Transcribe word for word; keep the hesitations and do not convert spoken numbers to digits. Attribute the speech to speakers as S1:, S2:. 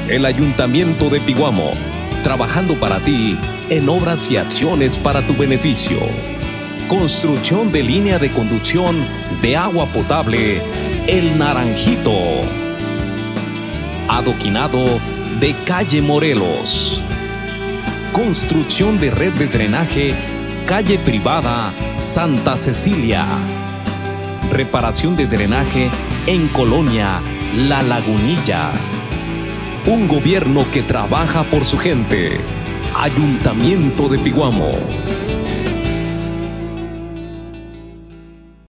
S1: El Ayuntamiento de Piguamo, trabajando para ti en obras y acciones para tu beneficio. Construcción de línea de conducción de agua potable El Naranjito. Adoquinado de calle Morelos. Construcción de red de drenaje calle privada Santa Cecilia. Reparación de drenaje en Colonia La Lagunilla. Un gobierno que trabaja por su gente. Ayuntamiento de Piguamo.